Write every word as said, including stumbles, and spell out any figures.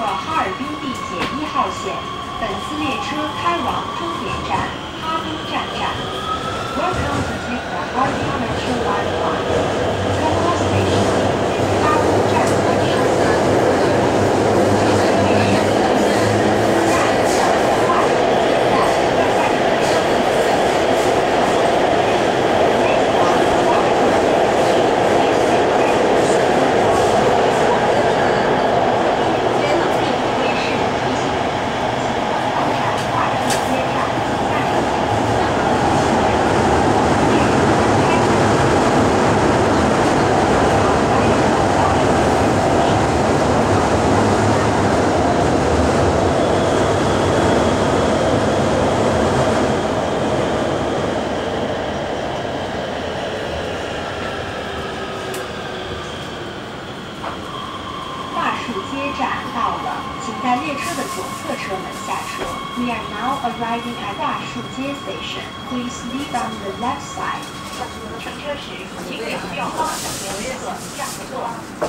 哈尔滨地铁一号线，本次列车开往终点站哈滨站站。Welcome to take the Harbin Metro Line line. Terminal station is 哈滨站站。 桦树街站到了，请在列车的左侧车门下车。We are now arriving at 桦树街 station. Please leave on the left side. 乘车时，请两边方向右侧向左。